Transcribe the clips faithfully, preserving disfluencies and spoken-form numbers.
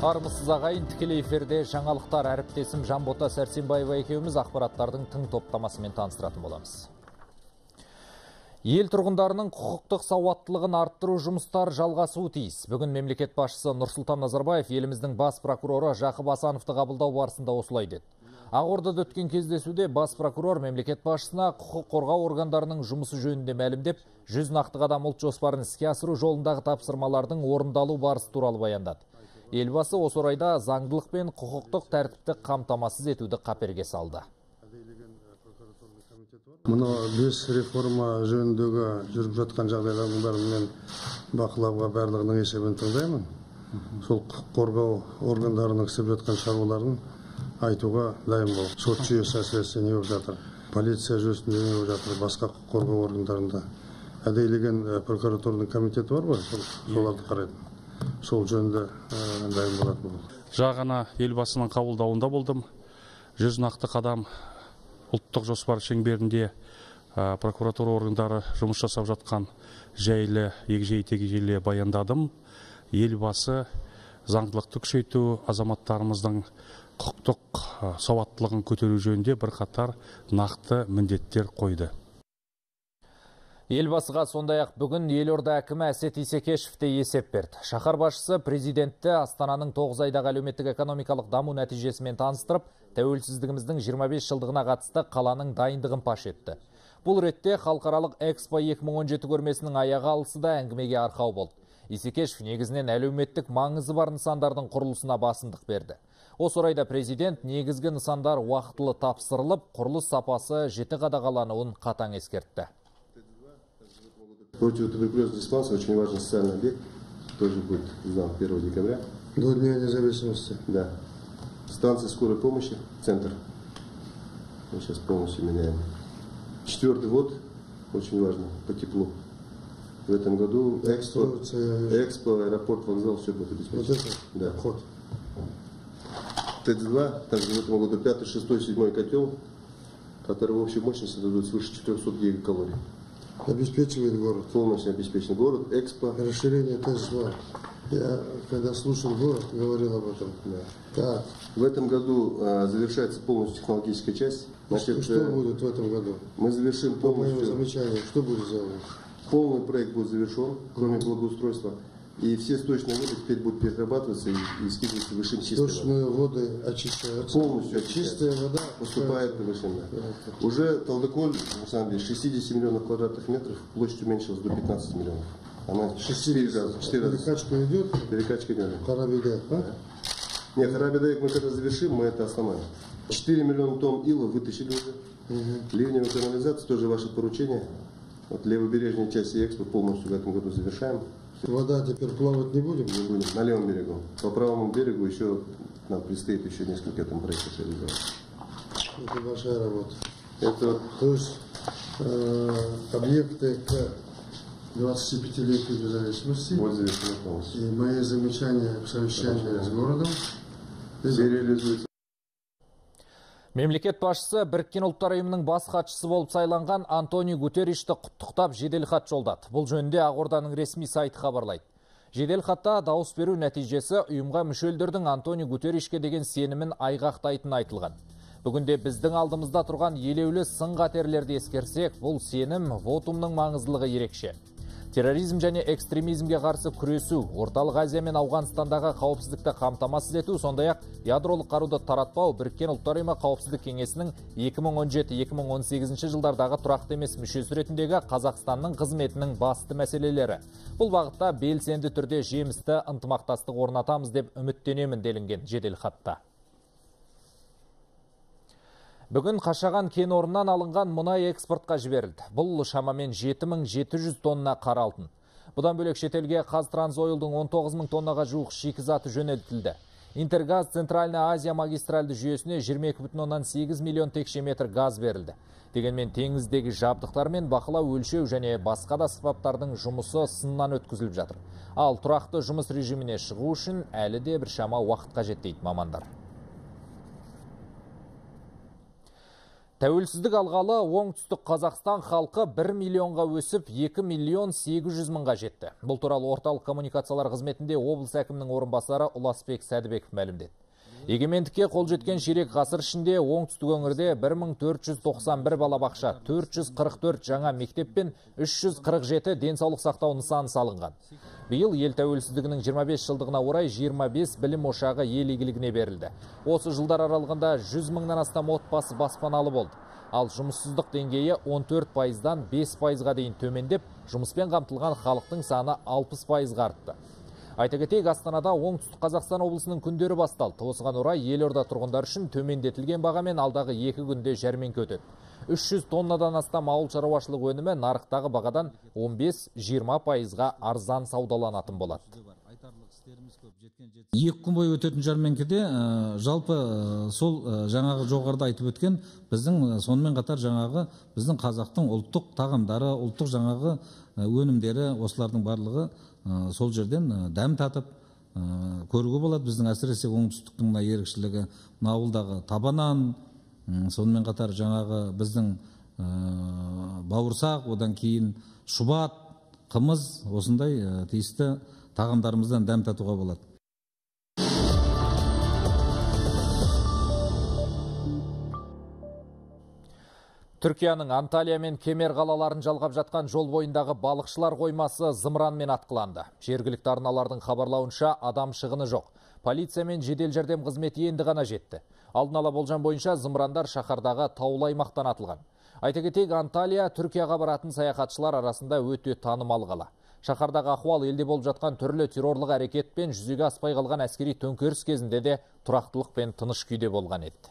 Армысыз ағайын, тікелей эфирде жаңалықтар. Әріптесім Жанбота Сәрсенбаева екеуміз ақпараттардың тың топтамасымен таныстыратын боламыз. Ел тұрғындарының құқықтық сауаттылығын арттыру жұмыстары жалғасуы тиіс. Бүгін мемлекет басшысы Нұрсұлтан Назарбаев еліміздің бас прокуроры Жақып Асановты қабылдау барысында осылай деді. Ақордада өткен кездесуде бас прокурор мемлекет басшысына құқық қорғау органдарының жұмысы жөнінде мәлімдеп, жүз нақты қадам ұлт жоспарын іске асыру жолындағы тапсырмалардың орындалу барысы туралы баяндады. Елбасы осы орайда заңдылық пен құқықтық тәртіпті қамтамасыз етуді қаперге салды. Мұны бес реформа жөніндегі жүріп жатқан жағдайлардың бәрін мен бақылауға барлығының есебін тыңдаймын. Сол құқық қорғау органдарының істеп жатқан шаруаларын айтуға дайын бол. Сот жүйесі әсіресе не болып жатыр, полиция жүйесінде не болып жатыр, басқа құқық қорғау органдарында әдейлеген прокуратураның комитеті бар ғой, соларды қарайтын. Сол жөнінде дайын болатын болды. Жағана елбасының қабылдауында болдым. Жүз нақты қадам ұлттық жоспар шеңберінде прокуратура органдары жұмыс жасап жатқан жайлы егжей-тегжейлі баяндадым. Елбасы заңдылықты күшейту, азаматтарымыздың құқықтық сауаттылығын көтеру жөнінде бірқатар нақты міндеттер қойды. Елбасыға сондай-ақ бүгін елорда әкімі Әсет Исекешев те есеп берді. Шаһар басшысы президентті Астананың тоғыз айдағы әлеуметтік экономикалық даму нәтижесімен таныстырып, тәуелсіздігіміздің жиырма бес жылдығына қатысты қаланың дайындығын паш етті. Бұл ретте халықаралық Экспо екі мың он жеті көрмесінің аяғы алысы да әңгімеге арқау болды. Исекешев негізінен әлеуметтік маңызы бар нысандардың құрылысына басымдық берді. Осы орайда президент негізгі нысандар уақытылы тапсырылып, құрылыс сапасы жіті қадағалануын қатаң ескертті. Противотуберкулезная диспансер очень важный социальный объект, тоже будет сдан первого декабря. До Дня независимости. Да. Станция скорой помощи, центр. Мы сейчас полностью меняем. Четвертый год, очень важно, по теплу. В этом году Экспо, Экспо, аэропорт, вокзал, все будет обеспечено. Вот это? Да. Вход. ТЭЦ-два, также в этом году пятый, шестой, седьмой котел, который в общей мощности дадут свыше четырёхсот гигакалорий. Обеспечивает город. Полностью обеспечен город. Экспо. Расширение ТЭЦ-два. Я, когда слушал город, говорил об этом. Да. Так. В этом году а, завершается полностью технологическая часть. Значит, что будет в этом году? Мы завершим По полностью. моему замечанию, что будет сделано? Полный проект будет завершен, кроме благоустройства. И все сточные воды теперь будут перерабатываться и, и скидываться в вышин чистой воды. Сточные воды очищаются. Полностью очищаются. Чистая вода поступает в вышин. Да. Уже Талдыколь, на самом деле, шестьдесят миллионов квадратных метров, площадь уменьшилась до пятнадцати миллионов. Она четыре раза. Перекачка идет? Перекачка идет. Харабидек, а? Да. Нет, Харабидек мы когда завершим, мы это остановим. четыре миллиона тонн ила вытащили уже. Угу. Ливневая канализация, тоже ваше поручение. Вот левобережная часть Экспо полностью в этом году завершаем. Вода теперь плавать не будем? Не будем. На левом берегу. По правому берегу еще нам предстоит еще несколько там проектов реализовать. Это большая работа. Это... То есть э, объекты к двадцатипятилетию независимости. Вот завершено полностью. И мои замечания в совещании с городом. Все реализуется. Мемлекет басшысы Біріккен ұлттар ұйымының бас хатшысы болып сайланған Антонио Гутерришті құттықтап жедел хат жолдады. Бұл жөнінде Ақорданың ресми сайты хабарлайды. Жедел хатта дауыс беру нәтижесі ұйымға мүше елдердің Антонио Гутерришке деген сенімін айғақтайтын айтылған. Бүгінде біздің алдымызда тұрған елеулі сын қатерлерді ескерсек, бұл сенім вотумның маңыздылығы ерекше. Терроризм және экстремизмге қарсы күресу, Орталық Азия мен Ауғанстандағы қауіпсіздікті қамтамасыз ету, сондай-ақ ядролық қаруды таратпау Біріккен ұлттар ұйымы қауіпсіздік кеңесінің екі мың он жеті екі мың он сегізінші жылдардағы тұрақты емес мүшесі ретіндегі Қазақстанның қызметінің басты мәселелері. Бұл бағытта белсенді түрде жемісті ынтымақтастық орнатамыз деп үміттенемін делінген жедел хатта. Бүгін Қашаған кен орнынан алынған мұнай экспортқа жіберілді. Бұл шамамен жеті мың жеті жүз тонна қара алтын. Бұдан бөлек шетелге Қазтрансойлдың он тоғыз мың тоннаға жуық шикізаты жөнелтілді. Интергаз Центральная Азия магистральды жүйесіне жиырма екі бүтін оннан сегіз миллион текше метр газ берілді. Дегенмен теңіздегі жабдықтар мен бақылау, өлшеу және басқа да аспаптардың жұмысы сыннан өткізіліп жатыр. Ал тұрақты жұмыс режиміне шығу үшін әлі де біршама уақыт қажет дейді мамандар. Тәуелсіздік алғалы оңтүстік Қазақстан халқы бір миллионға өсіп екі миллион сегіз жүз мыңға жетті. Бұл туралы орталық коммуникациялар қызметінде облыс әкімінің орынбасары Ұласбек Сәдібеков мәлімдеді. Егемендікке қол жеткен ширек ғасыр ішінде оңтүстік өңірде бір мың төрт жүз тоқсан бір балабақша, төрт жүз қырық төрт жаңа мектеп пен үш жүз қырық жеті денсаулық сақтау нысаны салынған. Биыл ел тәуелсіздігінің жиырма бес жылдығына орай жиырма бес білім ошағы ел игілігіне берілді. Осы жылдар аралығында жүз мыңнан астам отбасы баспаналы болды. Ал жұмыссыздық деңгейі он төрт пайыздан бес пайызға дейін төмендеп, жұмыспен қамтылған халықтың саны алпыс пайызға артты. Айта кетейік, Астанада оңтүстік Қазақстан облысының күндері басталды. Осыған орай елорда тұрғындар үшін төмендетілген бағамен алдағы екі күнде жәрмеңке өтеді. үш жүз тоннадан астам ауыл шаруашылық өнімі нарықтағы бағадан он бес жиырма пайызға арзан саудаланатын болады. Екі күн бойы өтетін жәрмеңкеде жалпы сол жаңағы жоғарыда айтып өткен біздің сонымен қатар жаңағы біздің қазақтың ұлттық тағамдары, ұлттық жаңағы өнімдері, осылардың барлығы сол жерден дәм татып көруге болады. Біздің әсіресе оңтүстіктің ерекшелігі ауылдағы табанан, сонымен қатар жаңағы біздің бауырсақ, одан кейін шұбат, қымыз, осындай тиісті тағамдарымыздан дәм татуға болады. Түркияның Анталия мен Кемер қалаларын жалғап жатқан жол бойындағы балықшылар қоймасы зымыранмен атқыланды. Жергілікті арналардың хабарлауынша адам шығыны жоқ. Полиция мен жедел жәрдем қызметі енді ғана жетті. Алдын ала болжам бойынша зымырандар шаһардағы таулы аймақтан атылған. Айта кетейік, Анталия Түркияға баратын саяхатшылар арасында өте танымал қала. Шаһардағы ахуал елде болып жатқан түрлі террорлық әрекетпен жүзеге аспай қалған әскери төңкеріс кезінде де тұрақтылық пен тыныш күйде болған еді.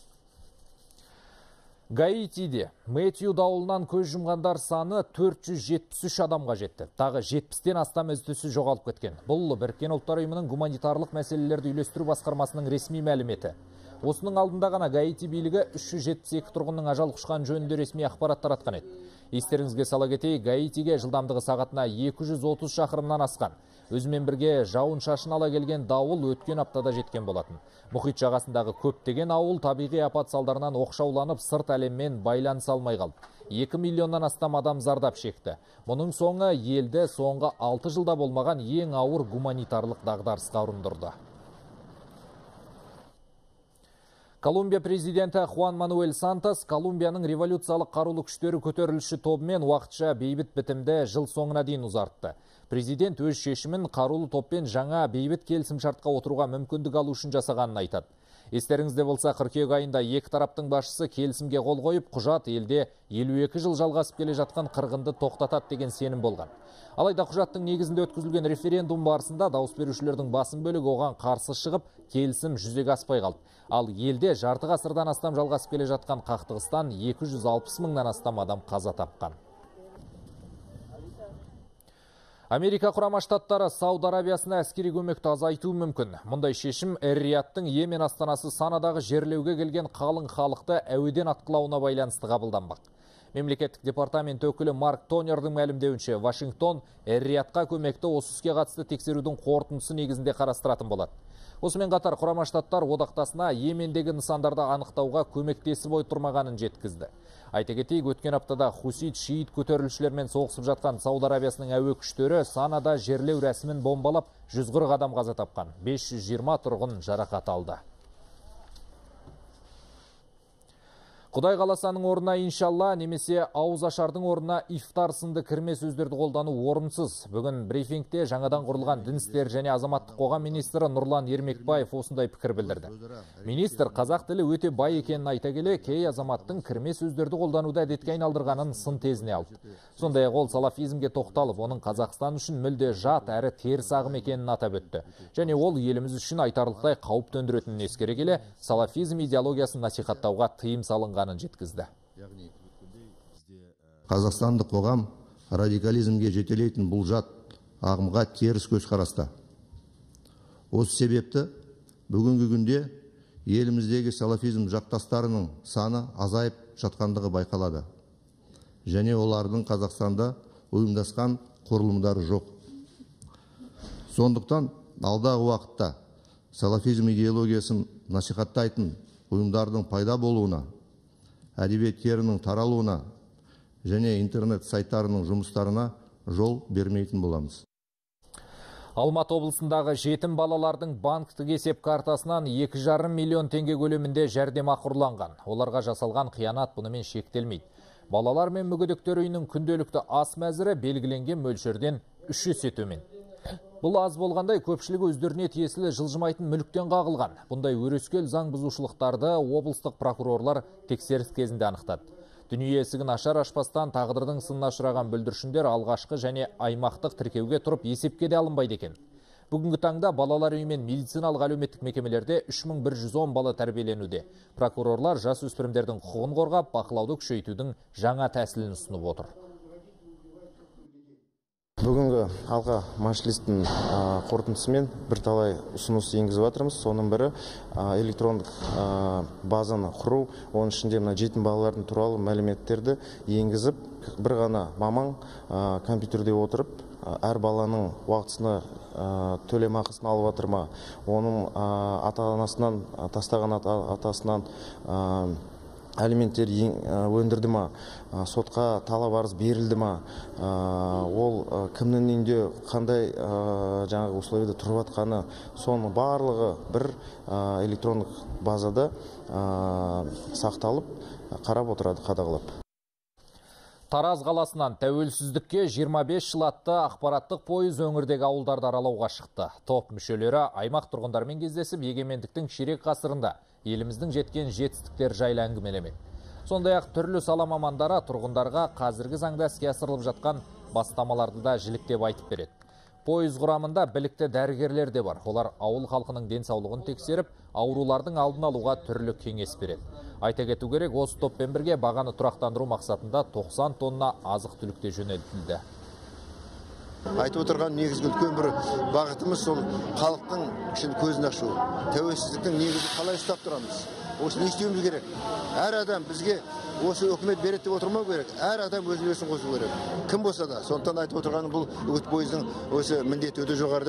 Гаитиде Мэтью дауылынан көз жұмғандар саны төрт жүз жетпіс үш адамға жетті. Тағы жетпістен астам із-түзсіз жоғалып кеткен. Бұл Біріккен ұлттар ұйымының гуманитарлық мәселелерді үйлестіру басқармасының ресми мәліметі. Осының алдында ғана Гаити билігі үш жүз жетпіс екі тұрғынның ажал құшқан жөнінде ресми ақпарат таратқан еді. Естеріңізге сала кетейік, Гаитиге жылдамдығы сағатына екі жүз отыз шақырымнан асқан. Өзімен бірге жауын шашын ала келген дауыл өткен аптада жеткен болатын. Мұхит жағасындағы көптеген ауыл табиғи апат салдарынан оқшауланып, сырт әлеммен байланыс алмай қалды. екі миллионнан астам адам зардап шекті. Мұның соңы елді соңғы алты жылда болмаған ең ауыр гуманитарлық дағдарысқа ұрындырды. Колумбия президенті Хуан Мануэль Сантос Колумбияның революциялық қарулы күштері көтерілісші тобымен уақытша бейбіт бітімді жыл соңына дейін ұзартты. Президент өз шешімін қарулы топпен жаңа бейбіт келісімшартқа отыруға мүмкіндік алу үшін жасағанын айтады. Естеріңізде болса, қыркүйек айында екі тараптың басшысы келісімге қол қойып, құжат елде елу екі жыл жалғасып келе жатқан қырғынды тоқтатады деген сенім болған. Алайда құжаттың негізінде өткізілген референдум барысында дауыс берушілердің басым бөлігі оған қарсы шығып, келісім жүзеге аспай қалды. Ал елде жарты ғасырдан астам жалғасып келе жатқан қақтығыстан екі жүз алпыс мыңнан астам адам қаза тапқан. Америка құрама штаттары Сауд Арабиясына әскери көмекті азайтуы мүмкін. Мұндай шешім Эр-Риядтың Йемен астанасы Санадағы жерлеуге келген қалың халықты әуеден атқылауына байланысты қабылданбақ. Мемлекеттік департамент өкілі Марк Тонердің мәлімдеуінше, Вашингтон Эр-Риядқа көмекті осы іске қатысты тексерудің қорытындысы негізінде қарастыратын болады. Осымен қатар құрама штаттар одақтасына Йемендегі нысандарды анықтауға көмектесіп отырмағанын жеткізді. Айта кетейік, өткен аптада хусит шиит көтерілушілермен соғысып жатқан Сауд Арабиясының әуе күштері Санада жерлеу рәсімін бомбалап жүз қырық адам қаза тапқан, бес жүз жиырма тұрғын жарақат алды. Құдай қаласаның орнына иншалла немесе ауыз ашардың орнына ифтар сынды кірме сөздерді қолдану орынсыз. Бүгін брифингте жаңадан құрылған дін істері және азаматтық қоғам министрі Нұрлан Ермекбаев осындай пікір білдірді. Министр қазақ тілі өте бай екенін айта келе, кей азаматтың кірме сөздерді қолдануда әдетке айналдырғанын сын тезіне алды. Сондай-ақ ол салафизмге тоқталып, оның Қазақстан үшін мүлде жат әрі теріс ағым екенін атап өтті. Және ол еліміз үшін айтарлықтай қауіп төндіретінін ескере келе, салафизм идеологиясын насихаттауға тыйым салынғанын жеткізді. Қазақстандық қоғам радикализмге жетелейтін бұл жат ағымға теріс көзқараста. Осы себепті бүгінгі күнде еліміздегі салафизм жақтастарының саны азайып жатқандығы байқалады. Және олардың Қазақстанда ұйымдасқан құрылымдары жоқ. Сондықтан алдағы уақытта салафизм идеологиясын насихаттайтын ұйымдардың пайда болуына әдебиеттерінің таралуына және интернет сайттарының жұмыстарына жол бермейтін боламыз. Алматы облысындағы жетім балалардың банктік есеп картасынан екі жарым миллион теңге көлемінде жәрдемақы ұрланған. Оларға жасалған қиянат бұнымен шектелмейді. Балалар мен мүгедектер үйінің күнделікті ас мәзірі белгіленген мөлшерден үш есе төмен. Бұл аз болғандай көпшілігі өздеріне тиесілі жылжымайтын мүліктен қағылған. Бұндай өрескел заң бұзушылықтарды облыстық прокурорлар тексеріс кезінде анықтады. Дүние есігін ашар ашпастан тағдырдың сынына ұшыраған бүлдіршіндер алғашқы және аймақтық тіркеуге тұрып есепке де алынбайды екен. Бүгінгі таңда балалар үйі мен медициналық әлеуметтік мекемелерде үш мың бір жүз он бала тәрбиеленуде. Прокурорлар жасөспірімдердің құқығын қорғап, бақылауды күшейтудің жаңа тәсілін ұсынып отыр. Бүгінгі алқа мәжілістің қорытындысымен бірталай ұсыныс енгізіп жатырмыз. Соның бірі электрондық базаны құру, оның ішінде мына жетім балалардың туралы мәліметтерді енгізіп, бір ғана маман компьютерде отырып, әр баланың уақытысына төлемақысын алып жатыр ма, оның ата-анасынан, тастаған атасынан алименттер өндірді ма, сотқа талап арыз берілді ма, ол кімнің үйінде қандай жаңағы условияда тұрып жатқаны, соның барлығы бір электрондық базада сақталып, қарап отырады, қадағалап. Тараз қаласынан тәуелсіздікке жиырма бес жыл атты ақпараттық пойыз өңірдегі ауылдарды аралауға шықты. Топ мүшелері аймақ тұрғындармен кездесіп, егемендіктің ширек ғасырында еліміздің жеткен жетістіктер жайлы әңгімелемек. Сондай-ақ түрлі сала мамандары тұрғындарға қазіргі заңда іске асырылып жатқан бастамаларды да жіліктеп айтып береді. Пойыз құрамында білікті дәрігерлер де бар. Олар ауыл халқының денсаулығын тексеріп, аурулардың алдын алуға түрлі кеңес береді. Айта кету керек, осы топпен бірге бағаны тұрақтандыру мақсатында тоқсан тонна азық түлікте жөнелтілді. Айтып отырған негізгі үлкен бір бағытымыз сол халықтың үшін көзін ашу. Тәуелсіздіктің негізі қалай ұстап тұрамыз? Осы не істеуіміз керек? Әр адам бізге осы үкімет береді деп отырмау керек. Әр адам өз үлесін қосу керек. Кім болса да. Сондықтан айтып отырғаным бұл үгіт пойыздың осы міндеті өте жоғары.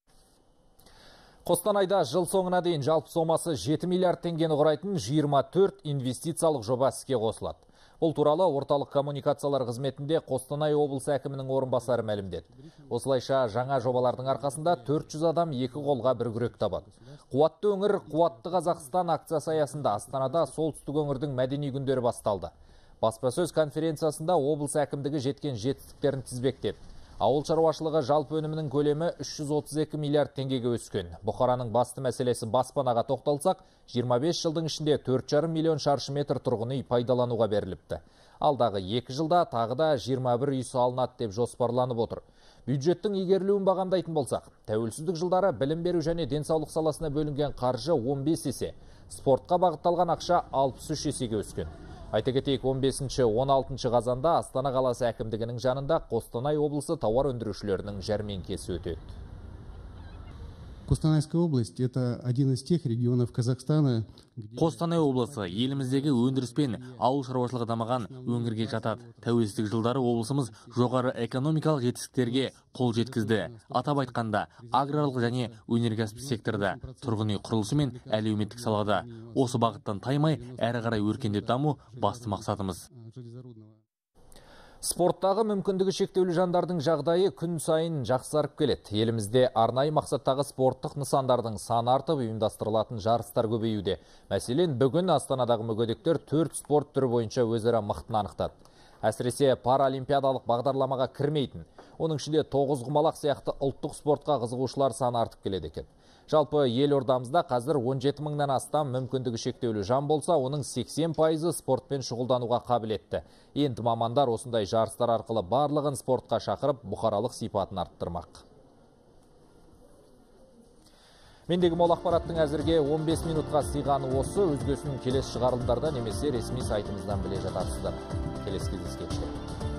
Қостанайда жыл соңына дейін жалпы сомасы жеті миллиард теңгені құрайтын жиырма төрт инвестициялық жоба іске қосылады. Бұл туралы орталық коммуникациялар қызметінде Қостанай облысы әкімінің орынбасары мәлімдеді. Осылайша жаңа жобалардың арқасында төрт жүз адам екі қолға бір күрек табады. Қуатты өңір, қуатты Қазақстан акциясы аясында Астанада солтүстік өңірдің мәдени күндері басталды. Баспасөз конференциясында облыс әкімдігі жеткен жетістіктерін тізбектеді. Ауыл шаруашылығы жалпы өнімінің көлемі үш жүз отыз екі миллиард теңгеге өскен. Бұқараның басты мәселесі баспанаға тоқталсақ, жиырма бес жылдың ішінде төрт жарым миллион шаршы метр тұрғын үй пайдалануға беріліпті. Алдағы екі жылда тағы да жиырма бір үй салынады деп жоспарланып отыр. Бюджеттің игерілуін бағамдайтын болсақ, тәуелсіздік жылдары білім беру және денсаулық саласына бөлінген қаржы он бес есе, спортқа бағытталған ақша алпыс үш есеге өскен. Айта кетейік, он бесінші он алтыншы қазанда Астана қаласы әкімдігінің жанында Қостанай облысы тауар өндірушілерінің жәрмеңкесі өтеді. Костанайская область – это один из тех регионов Казахстана. Қостанай облысы еліміздегі өндіріспен ауыл шаруашылығы дамыған өңірге жатады. Тәуелсіздік жылдары облысымыз жоғары экономикалық жетістіктерге қол жеткізді. Атап айтқанда, аграрлық және өнеркәсіп секторда, тұрғын үй құрылысы мен әлеуметтік салада. Осы бағыттан таймай, әрі қарай өркендеп даму басты мақсатымыз. Спорттағы мүмкіндігі шектеулі жандардың жағдайы күн сайын жақсарып келеді. Елімізде арнайы мақсаттағы спорттық нысандардың саны артып, ұйымдастырылатын жарыстар көбеюде. Мәселен, бүгін Астанадағы мүгедектер төрт спорт түрі бойынша өзара мықтын анықтады. Әсіресе паралимпиадалық бағдарламаға кірмейтін, оның ішінде тоғыз құмалақ сияқты ұлттық спортқа қызығушылар саны артып келеді екен. Жалпы елордамызда қазір он жеті мыңнан астам мүмкіндігі шектеулі жан болса, оның сексен пайызы спортпен шұғылдануға қабілетті. Енді мамандар осындай жарыстар арқылы барлығын спортқа шақырып, бұқаралық сипатын арттырмақ. Мендегі мол ақпараттың әзірге он бес минутқа сыйғаны осы. Өзгесінің келесі шығарылымдарда немесе ресми сайтымыздан біле жатарсыздар. Келесі кездескенше.